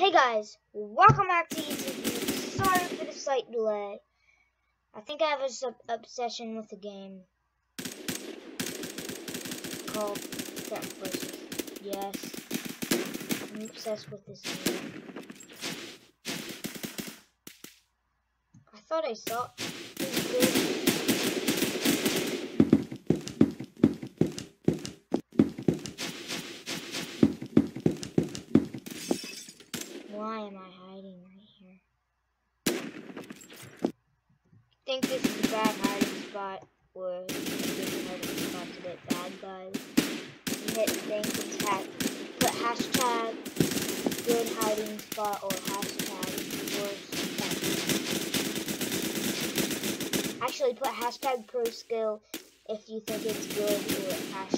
Hey guys, welcome back to YouTube. Sorry for the slight delay. I think I have an obsession with the game called Plant vs. Yes, I'm obsessed with this game. I thought I saw it good. Why am I hiding right here? I think this is a bad hiding spot, or this hiding spot's a bit bad, guys. You hit things and put hashtag good hiding spot or hashtag worst. Actually, put hashtag pro skill if you think it's good, or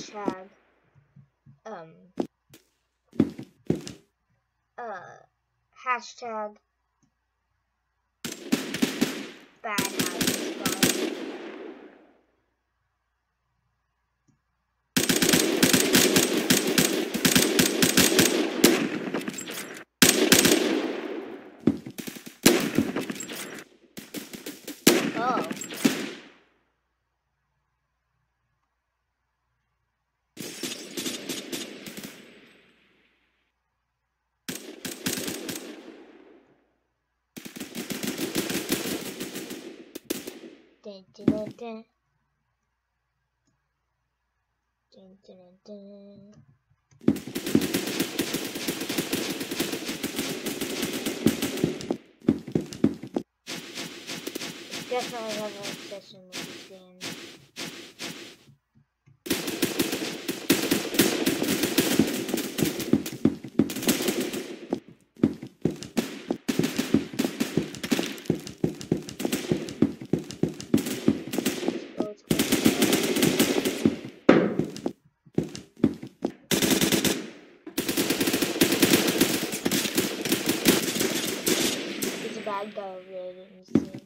hashtag bad hiding spot. Oh. Dun, dun, dun, dun. Dun, dun, dun, dun. Definitely have an obsession with this game. He's a bad guy over there, didn't see him.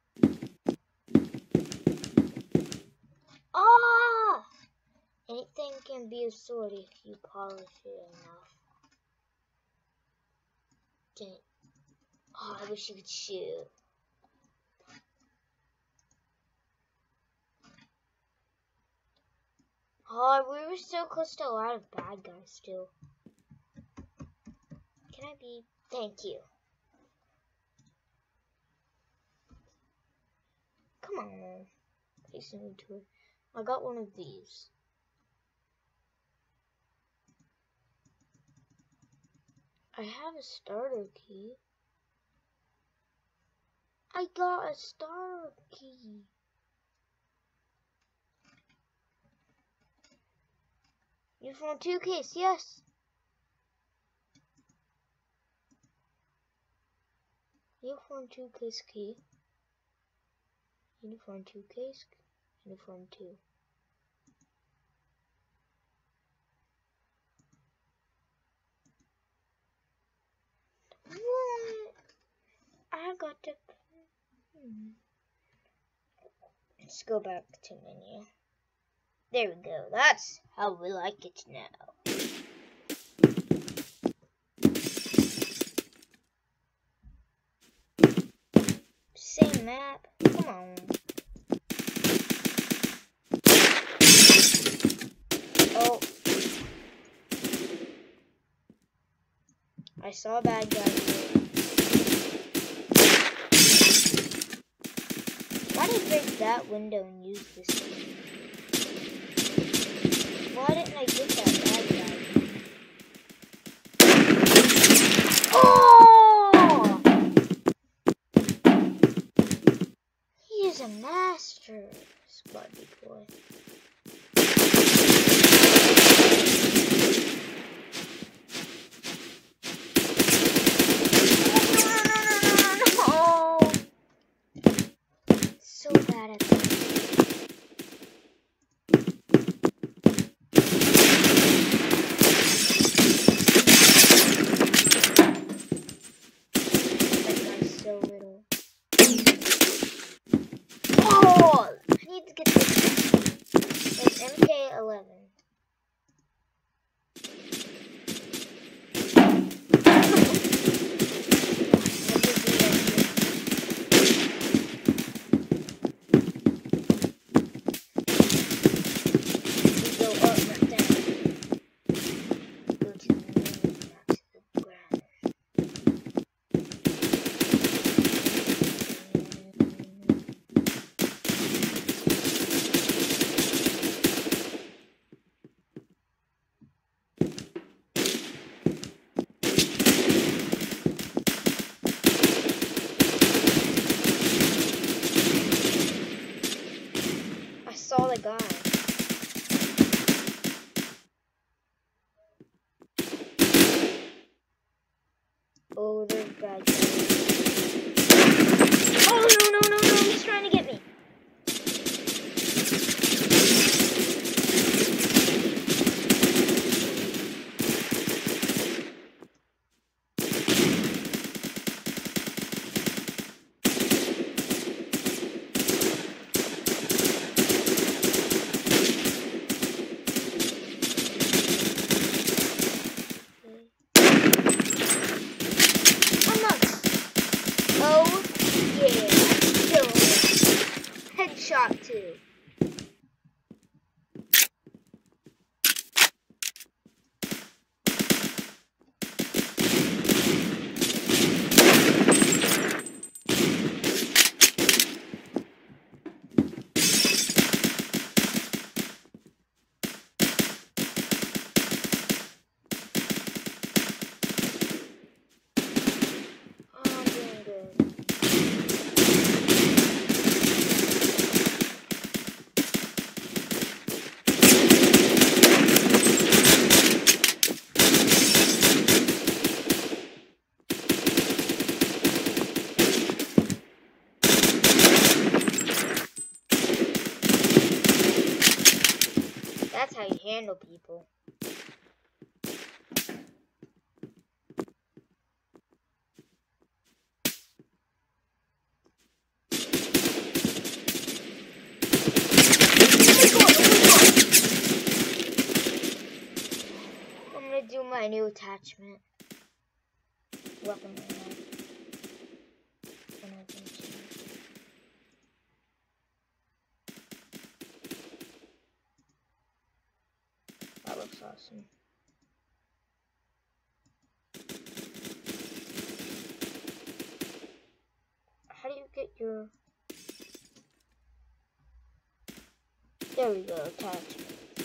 Ah! Anything can be a sword if you polish it enough. Oh, I wish you could shoot. Oh, we were so close to a lot of bad guys still. Can I be? Thank you. Come on. Place inventory. I got one of these. I have a starter key. I got a starter key. Uniform 2 case, yes. Uniform 2 case key. Uniform 2 case. Uniform 2. What? I got to. Let's go back to menu. There we go. That's how we like it now. Same map. Come on. Oh. I saw a bad guy here. Why did I break that window and use this thing? Why didn't I get that bad guy? Oh! He is a master, Squaddy boy. So bad at this. That guy's so little. Oh! I need to get this. Oh, there's bad guys. Oh, no, he's trying to get me. Headshot too. That's how you handle people. I'm gonna do my new attachment. Weapon. That looks awesome. How do you get your... There we go, attachment.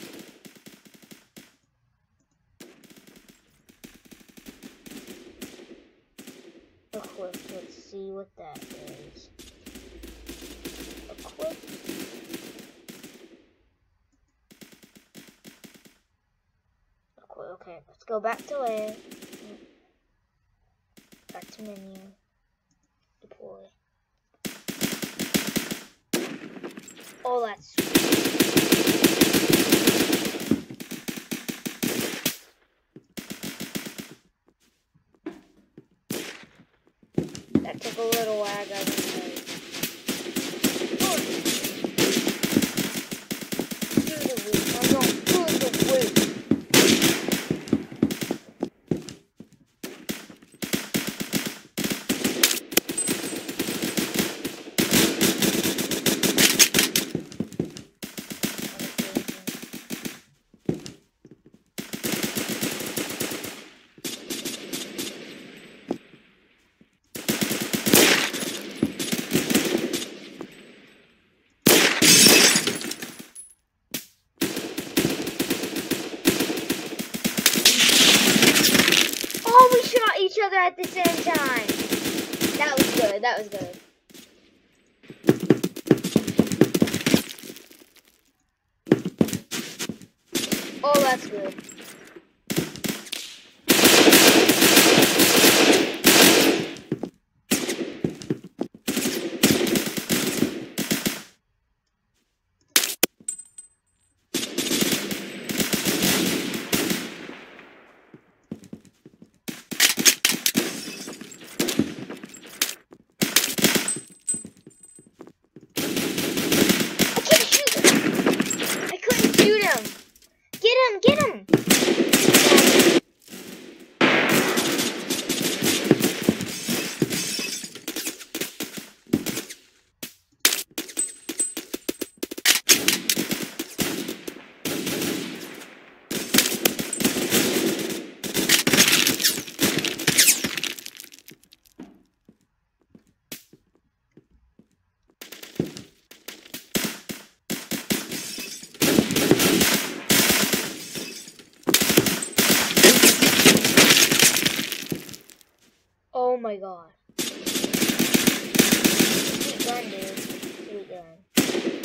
Equip, let's see what that is. Equip. Okay, let's go back to layer. Back to menu. Deploy. Oh, that's sweet. That took a little while, I got it. Each other at the same time. That was good. That was good. Oh, that's good. Get him! Oh my god. Sweet gun, dude. Sweet gun.